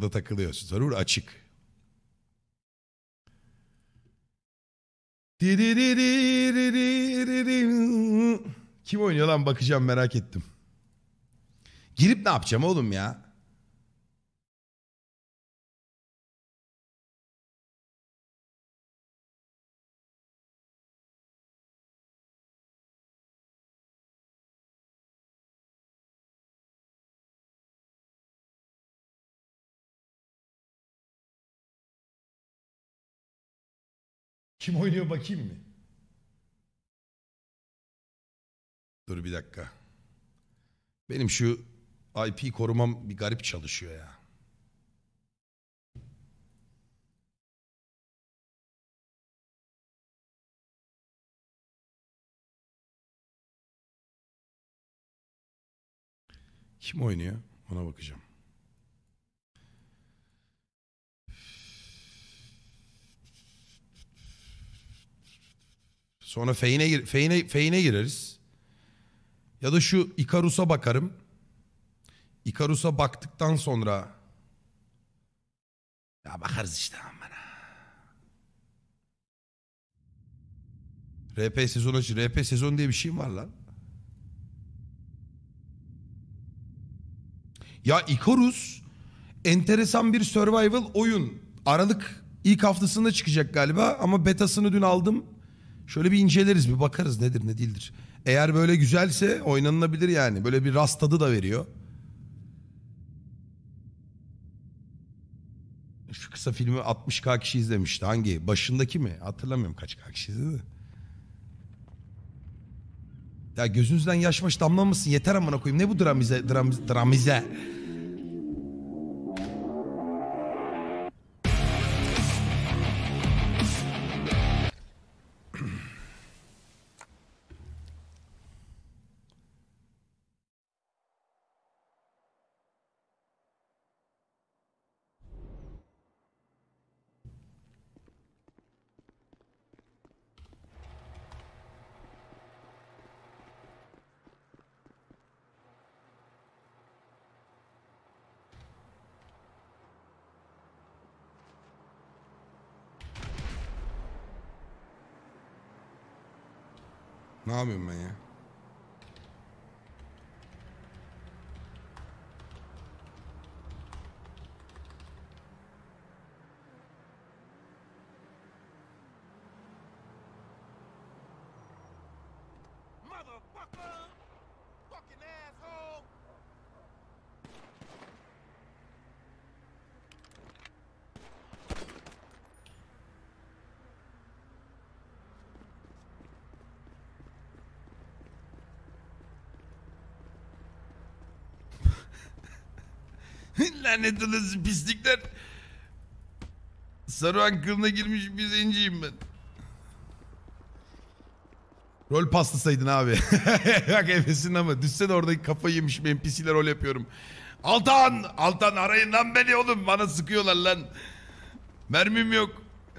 orada takılıyor. Server açık. Kim oynuyor lan, bakacağım, merak ettim. Girip ne yapacağım oğlum ya? Kim oynuyor bakayım mı? Dur bir dakika. Benim şu IP korumam bir garip çalışıyor ya. Kim oynuyor? Ona bakacağım. Sonra Feyne gireriz. Ya da şu Ikarus'a bakarım. Ikarus'a baktıktan sonra ya bakarız işte bana. RP sezonu açı. RP sezon diye bir şey mi var lan? Ya Ikarus enteresan bir survival oyun. Aralık ilk haftasında çıkacak galiba ama betasını dün aldım. Şöyle bir inceleriz, bir bakarız nedir ne değildir. Eğer böyle güzelse oynanılabilir yani. Böyle bir rast tadı da veriyor. Şu kısa filmi 60K kişi izlemişti. Hangi? Başındaki mi? Hatırlamıyorum kaç K kişi izledi. Ya gözünüzden yaş maş damlamasın. Yeter amına koyayım. Ne bu dramize? Ne yapıyorum ben ya? Lanet olası pislikler. Saruhan kılına girmiş bir zenciyim ben. Rol paslasaydın abi. Bak efesin ama düşsene oradaki kafayı yemiş NPC'ler rol yapıyorum. Altan! Altan arayın lan beni oğlum. Bana sıkıyorlar lan. Mermim yok.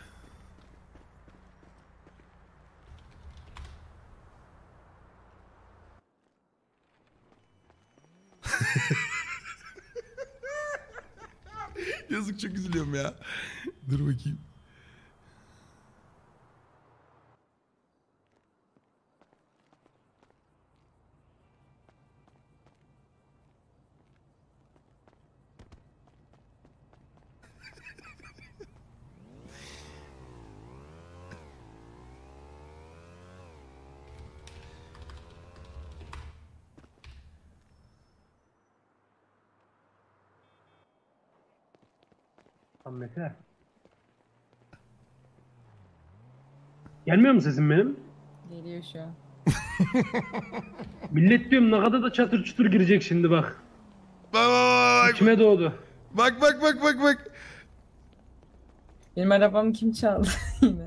Yazık, çok üzülüyorum ya. Dur bakayım. Mete. Gelmiyor mu sesim benim? Geliyor şu an. Millet diyorum ne kadar da çatır çutur girecek şimdi bak. Bak. İçime doğdu. Bak. Benim arabamı kim çaldı yine?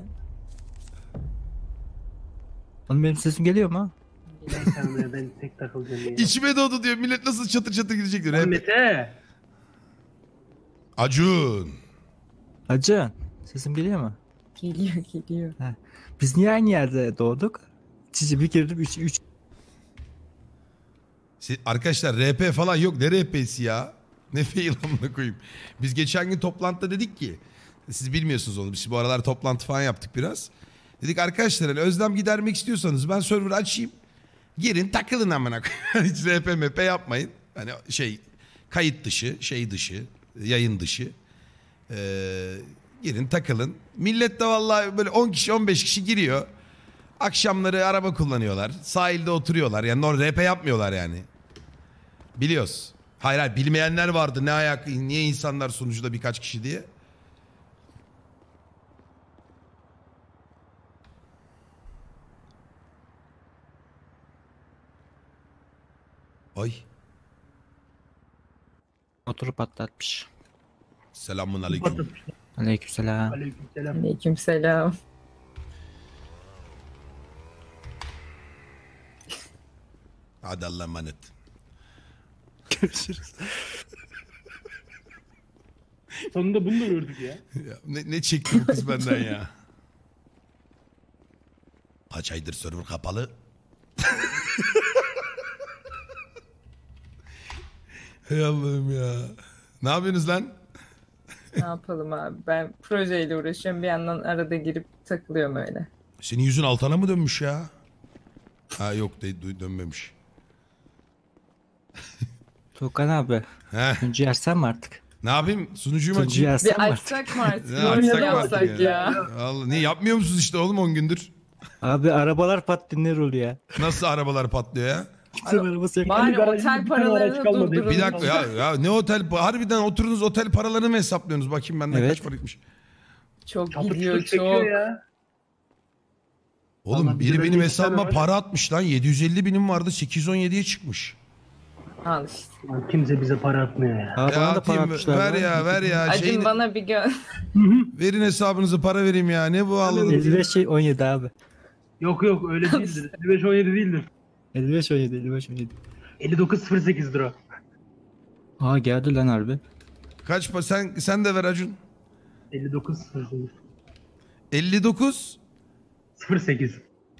Oğlum benim sesim geliyor mu? Sen ben tek takılacağım ya. İçime doğdu diyor. Millet nasıl çatır çatır gidecek diyor. Mete. Acun. Hacı, sesim geliyor mu? Geliyor. Biz niye aynı yerde doğduk? Cici bir girdim 3. Arkadaşlar RP falan yok. Ne RP'si ya? Ne fail amına koyayım. Biz geçen gün toplantıda dedik ki, siz bilmiyorsunuz onu, biz bu aralar toplantı falan yaptık biraz. Dedik arkadaşlar hani özlem gidermek istiyorsanız ben server açayım. Girin takılın amına koyayım. Hiç RP mp yapmayın. Hani şey kayıt dışı, şey dışı, yayın dışı. Girin takılın. Millet de vallahi böyle 10 kişi 15 kişi giriyor. Akşamları araba kullanıyorlar. Sahilde oturuyorlar. Yani RP yapmıyorlar yani. Biliyoruz. Hayır hayır bilmeyenler vardı. Ne ayak, niye insanlar sunucuda birkaç kişi diye. Ay. Motoru patlatmış. Selamun aleyküm. Patlatmışlar. Aleykümselam. Aleykümselam. Aleykümselam. Hadi Allah'a emanet. Görüşürüz. Sonunda bunu da gördük ya. Ya, ne çekti bu kız benden ya. Kaç aydır server kapalı. Hey Allah'ım ya. Ne yapıyorsunuz lan? Ne yapalım abi? Ben projeyle uğraşıyorum. Bir yandan arada girip takılıyorum öyle. Senin yüzün altına mı dönmüş ya? Ha yok dönmemiş. Tuğkan abi. Heh, Sunucu yersen mi artık? ne yapayım? Sunucuyu mu Sunucu açayım? yersen Bir mi artık? açsak mı artık? Ne Rol açsak mı yapsak artık ya. Allah, niye yapmıyor musunuz işte oğlum 10 gündür? Abi arabalar patlıyor oluyor ya. Nasıl arabalar patlıyor ya? Kimsenin arabası yok. Bari garajında otel bir tane araç paralarını kalmadı. durdurun. Bir dakika ya ne otel harbiden oturunuz otel paralarını mı hesaplıyorsunuz? Bakayım benden Evet. kaç para gitmiş. Çok Çatır gidiyor çutur çekiyor çok. ya. Oğlum Vallahi biri bizde benim böyle iki tane hesabıma var. para atmış lan 750 binim vardı 817'ye çıkmış. Al işte. Lan kimse bize para atmıyor ya. Aa, bana da para atayım, atmışlar. ver lan. ya ver ya. Acım bana bir gön. Verin hesabınızı para vereyim ya. Ne bu Allah'ım? 55 şey 17 abi. Yok yok öyle değildir. 55-17 değildir. 55 17 55 17. 59-08'dir o. Aa geldi lan harbi. Kaç sen de ver Acun. 59-08. 59. 08.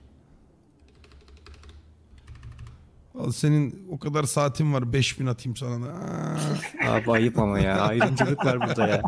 Al senin o kadar saatin var 5000 atayım sana da. Aa. Abi ayıp ama ya. Ayrımcılık var burada ya.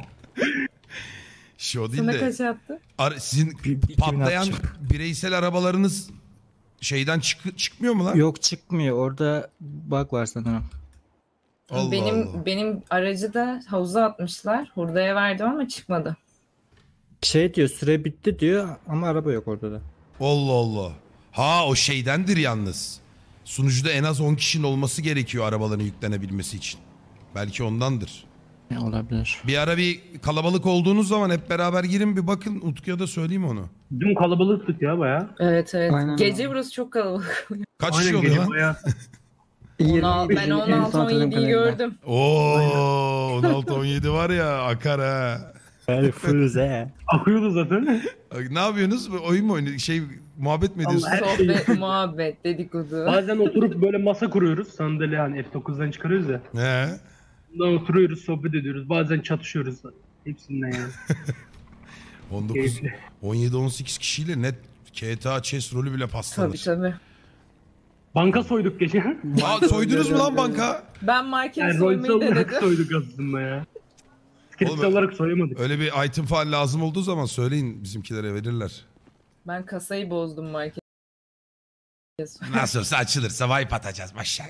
Şu değil Sana de. kaç yaptı? Sizin 2000 patlayan atacak. bireysel arabalarınız şeyden çıkmıyor mu lan? Yok çıkmıyor. Orada bug var sanırım. Allah benim Allah. benim aracı da havuza atmışlar. Hurdaya verdim ama çıkmadı. Şey diyor süre bitti diyor ama araba yok orada da. Allah Allah. Ha o şeydendir yalnız. Sunucuda en az 10 kişinin olması gerekiyor arabaların yüklenebilmesi için. Belki ondandır. Ne olabilir? Bir ara bir kalabalık olduğunuz zaman hep beraber girin bir bakın. Utku'ya da söyleyeyim onu. Dün kalabalıktık ya baya. Evet evet. Aynen Gece abi. burası çok kalabalık. Kaç Aynen kişi oluyor gece lan? baya. Ben 16-17'yi gördüm. Oo 16-17 var ya akar ha. Yani fullüz he. Akıyordu zaten. Ne yapıyorsunuz? Oyun mu oynuyorsunuz? Muhabbet mi ediyorsunuz? Allah. Sohbet, muhabbet, dedikodu. Bazen oturup böyle masa kuruyoruz. Sandalye hani F9'dan çıkarıyoruz ya. He. Bundan oturuyoruz, sohbet ediyoruz. Bazen çatışıyoruz. Hepsinden yani. 19, Keyifli. 17-18 kişiyle net GTA chess rolü bile Tabii paslanır. tabii. Banka soyduk geçen. Aa, soydunuz mu lan banka? Ben market Yani rolsel soymayı olarak denedim. soyduk aslında ya. Skripti Oğlum, olarak soyamadık. Öyle bir item falan lazım olduğu zaman söyleyin bizimkilere verirler. Ben kasayı bozdum market. Nasıl olsa açılırsa wipe atacağız maşallah.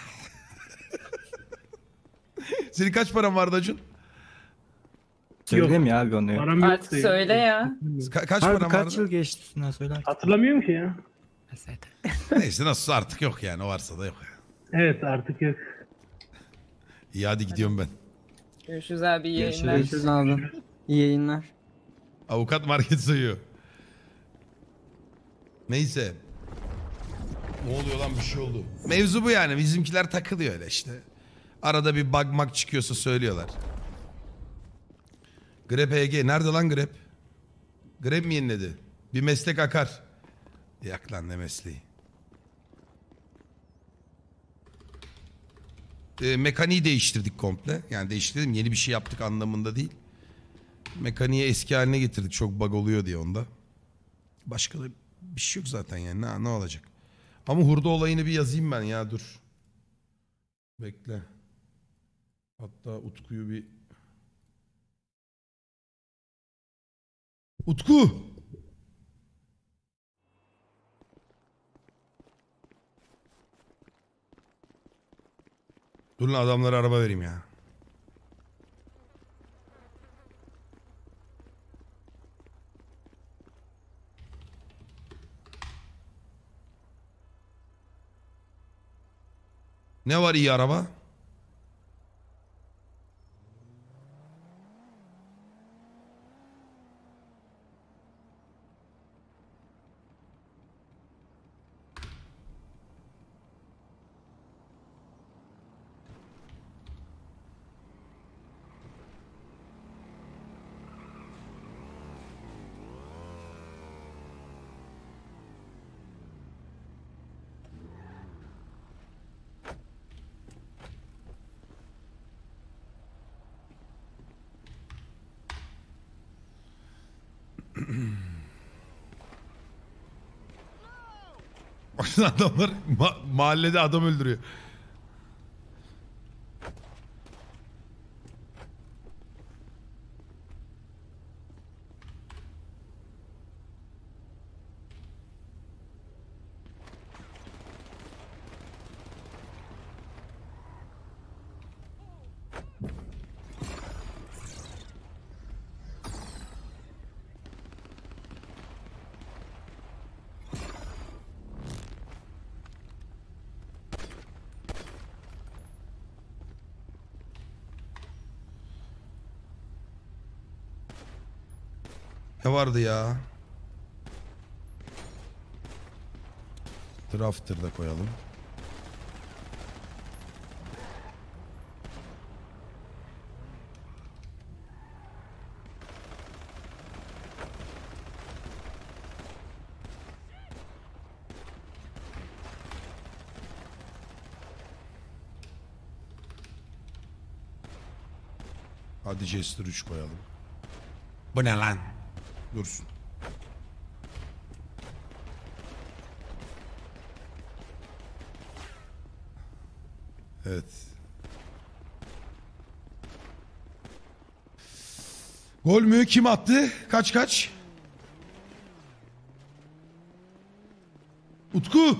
Senin kaç paran vardı Acun? Söyleyeyim ya abi onu ya. Param yok Artık söyle ya. Kaç Harbi paran kaç vardı? yıl geçti üstünden söyle artık. Hatırlamıyorum ki ya. Neyse nasılsa artık yok yani o varsa da yok. Evet artık yok. İyi hadi gidiyorum ben. Görüşürüz abi, iyi yayınlar. Görüşürüz abi. İyi yayınlar. Avukat market soyuyor. Neyse. Ne oluyor lan bir şey oldu. Mevzu bu yani bizimkiler takılıyor öyle işte. Arada bir bug mag çıkıyorsa söylüyorlar. Grep EG nerede lan Grep? Grep mi yeniledi? Bir meslek akar. Yak lan ne mesleği. Mekaniği değiştirdik komple. Yani değiştirdim yeni bir şey yaptık anlamında değil. Mekaniği eski haline getirdik çok bug oluyor diye onda. Başka da bir şey yok zaten yani ne olacak. Ama hurda olayını bir yazayım ben ya dur. Bekle. Hatta Utku'yu bir... Utku! Dur lan adamlara araba vereyim ya. Ne var iyi araba? Adamlar mahallede adam öldürüyor. Ne vardı ya? Drafter da koyalım. Hadi Jester 3 koyalım. Bu ne lan? Dursun. Evet. Gol mü? Kim attı? Kaç kaç? Utku.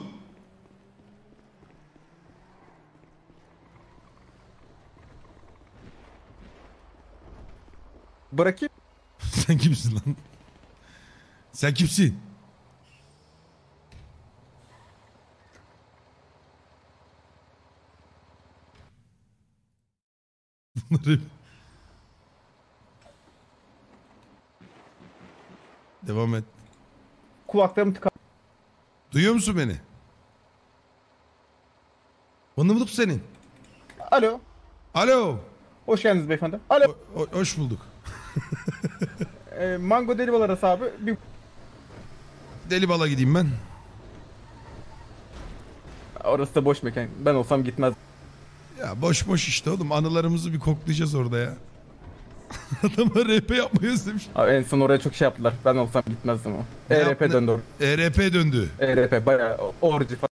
Bırakayım. Sen kimsin lan? Sen kimsin? Bunları... Devam et. Kulaklarım tıkan. Duyuyor musun beni? Bana bulup senin. Alo. Alo. Hoş geldiniz beyefendi. Alo. Hoş bulduk. Mango Deli arası abi. Bir... Deli bala gideyim ben. Orası da boş mekan. Ben olsam gitmez. Ya boş boş işte oğlum. Anılarımızı bir koklayacağız orada ya. Adama RP yapmayı özlemiş. Abi en son oraya çok şey yaptılar. Ben olsam gitmezdim o. Ne ERP yaptı? döndü orada. ERP döndü. ERP bayağı orji falan.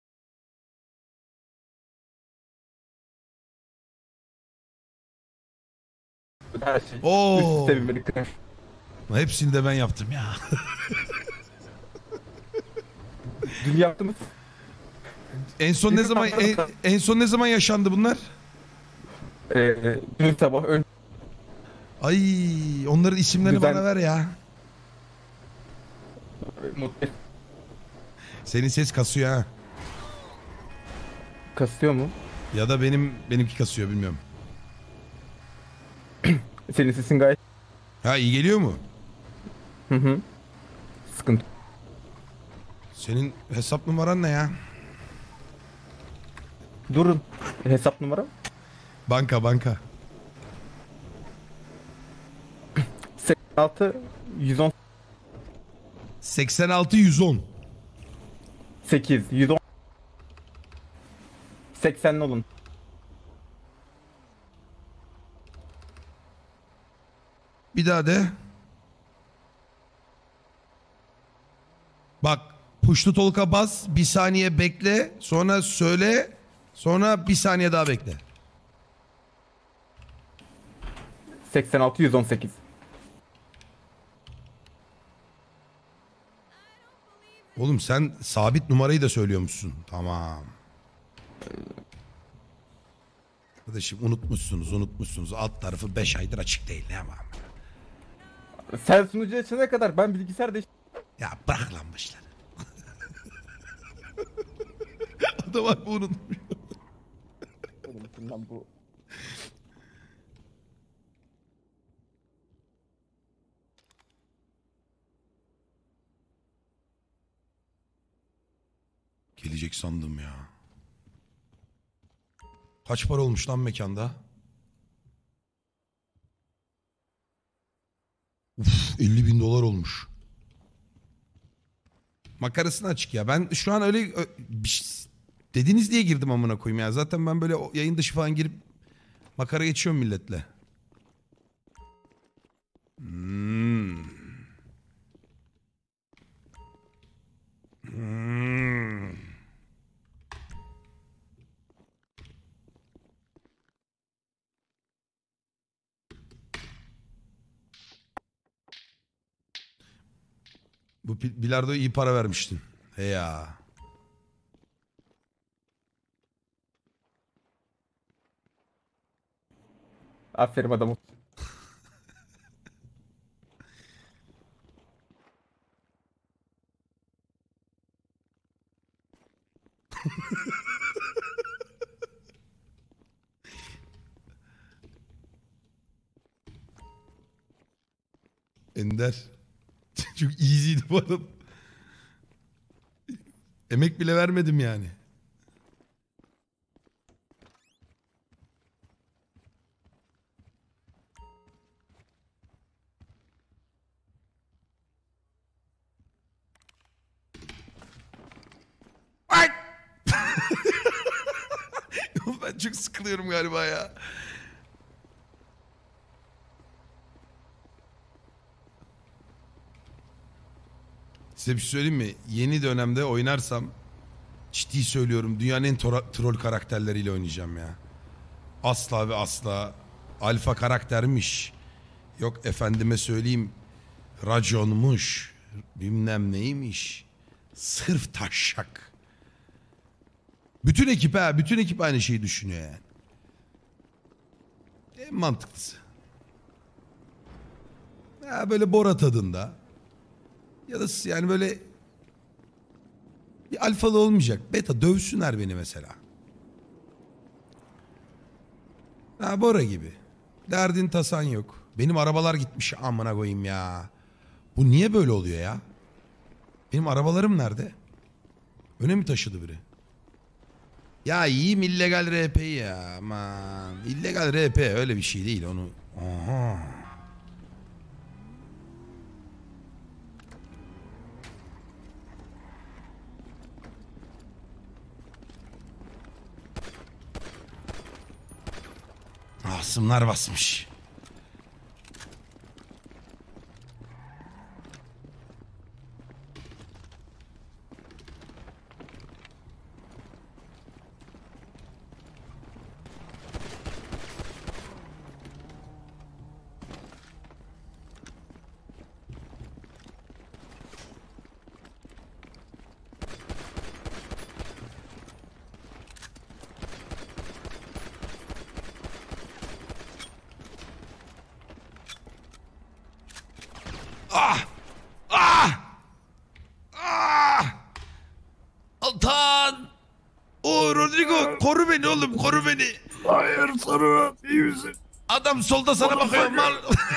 Her şey. Oo. Üst üste bir birlikte. Hepsini de ben yaptım ya. Dün yaptınız. En son ne zaman en son ne zaman yaşandı bunlar? Dün sabah ön... Ay, onların isimlerini Güzel. bana ver ya. Mutlu. Senin ses kasıyor ha. Kasıyor mu? Ya da benimki kasıyor bilmiyorum. Senin sesin gayet... Ha iyi geliyor mu? Hı hı. Sıkıntı. Senin hesap numaran ne ya? Durun. Hesap numara? Banka. 86 110 86 110. 8 110 80 olun. Bir daha de. Bak push to talk'a bas. Bir saniye bekle. Sonra söyle. Sonra bir saniye daha bekle. 86 118. Oğlum sen sabit numarayı da söylüyormuşsun. Tamam. Kardeşim unutmuşsunuz. Alt tarafı 5 aydır açık değil. Ne var? Sen sunucu açana kadar ben bilgisayar değiş... Ya bırak lan başları. Adam harbi unutmuş. Oğlum bundan bu... Gelecek sandım ya. Kaç para olmuş lan mekanda? Uf, 50.000 dolar olmuş. Makarasını açık ya. Ben şu an öyle dediniz diye girdim amına koyayım ya. Zaten ben böyle yayın dışı falan girip makara geçiyorum milletle. Hmm. Bu bilardoya iyi para vermiştin. He ya. Aferin adamım. Ender. Çok easy'ydi bu arada. Emek bile vermedim yani. Ay! Ben çok sıkılıyorum galiba ya. Size bir şey söyleyeyim mi? Yeni dönemde oynarsam ciddi söylüyorum dünyanın en troll karakterleriyle oynayacağım ya. Asla ve asla alfa karaktermiş. Yok efendime söyleyeyim raconmuş. Bilmem neymiş. Sırf taşşak. Bütün ekip ha. Bütün ekip aynı şeyi düşünüyor yani. En mantıklısı. Ha, böyle Bora tadında. Ya da yani böyle bir alfalı olmayacak. Beta dövsünler beni mesela. Ha Bora gibi. Derdin tasan yok. Benim arabalar gitmiş amına koyayım ya. Bu niye böyle oluyor ya? Benim arabalarım nerede? Öne mi taşıdı biri? Ya yiyeyim illegal RP'yi ya. Aman. İllegal RP öyle bir şey değil onu. Aha. Asımlar basmış. Ah! Ah! Ah! Altan! O Rodrigo koru beni oğlum koru beni. Hayır sarı iyi misin? Adam solda sana bakıyor mal.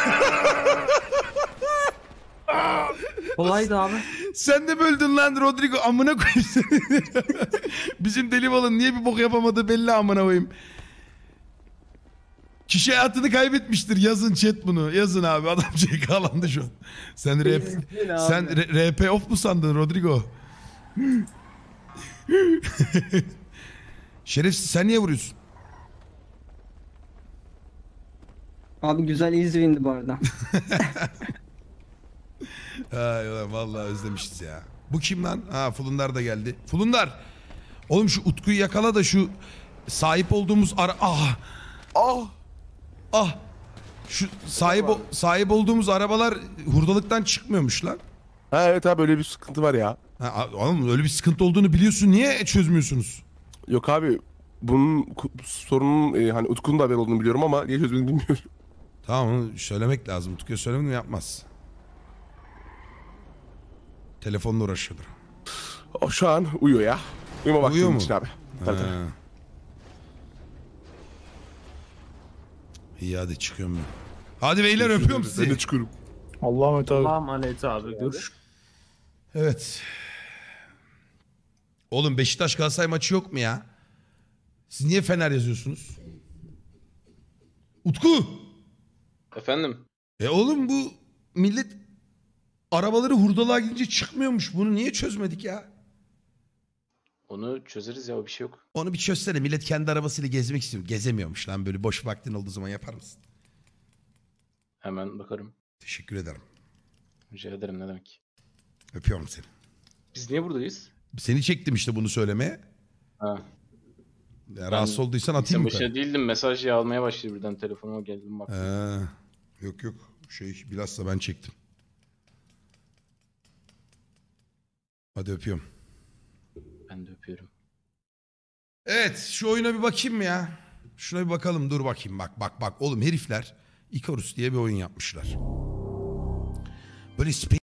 Kolaydı abi. Sen de mi öldün lan Rodrigo amına koyayım seni. Bizim deli balın niye bir bok yapamadığı belli amına koyayım. Kişi hayatını kaybetmiştir. Yazın chat bunu. Yazın abi. Adam CK'landı şu an. Sen RP off mu sandın Rodrigo? Şerefsiz sen niye vuruyorsun? Abi güzel easy windi bu arada. Ay ulan vallahi özlemişiz ya. Bu kim lan? Ha Fulundar da geldi. Fulundar. Oğlum şu Utku'yu yakala da şu sahip olduğumuz ara... Ah! Ah! Ah! Şu sahip olduğumuz arabalar hurdalıktan çıkmıyormuş lan. Ha evet abi böyle bir sıkıntı var ya. Ha, oğlum öyle bir sıkıntı olduğunu biliyorsun. Niye çözmüyorsunuz? Yok abi bunun sorunun hani Utku'nun da haber olduğunu biliyorum ama niye çözmediğini bilmiyorum. Tamam onu söylemek lazım. Utku'ya söylemedim yapmaz. Telefonla uğraşıyordur. O şu an uyuyor ya. Uyuma Uyuyor vaktim mu? için abi. Tabii, tabii. Ha. İyi hadi çıkıyorum ben. Hadi beyler öpüyorum Ben sizi. de çıkıyorum. Allah'a emanet abi. Allah'a emanet abi. Görüş. Evet. Oğlum Beşiktaş Galatasaray maçı yok mu ya? Siz niye Fener yazıyorsunuz? Utku! Efendim? Oğlum bu millet arabaları hurdalığa gidince çıkmıyormuş. Bunu niye çözmedik ya? Onu çözeriz ya, o bir şey yok. Onu bir çözsene. Millet kendi arabasıyla gezmek istiyor. Gezemiyormuş lan. Böyle boş vaktin olduğu zaman yapar mısın? Hemen bakarım. Teşekkür ederim. Rica ederim, ne demek. Öpüyorum seni. Biz niye buradayız? Seni çektim işte bunu söylemeye. Ha. Ya rahatsız olduysan atayım Sen mı? başına değildim. Mesaj almaya başladı birden, telefonuma geldim bak. Yok bilhassa ben çektim. Hadi öpüyorum. Ben de öpüyorum. Evet şu oyuna bir bakayım mı ya? Şuna bir bakalım, dur bakayım, bak. Oğlum herifler Icarus diye bir oyun yapmışlar. Böyle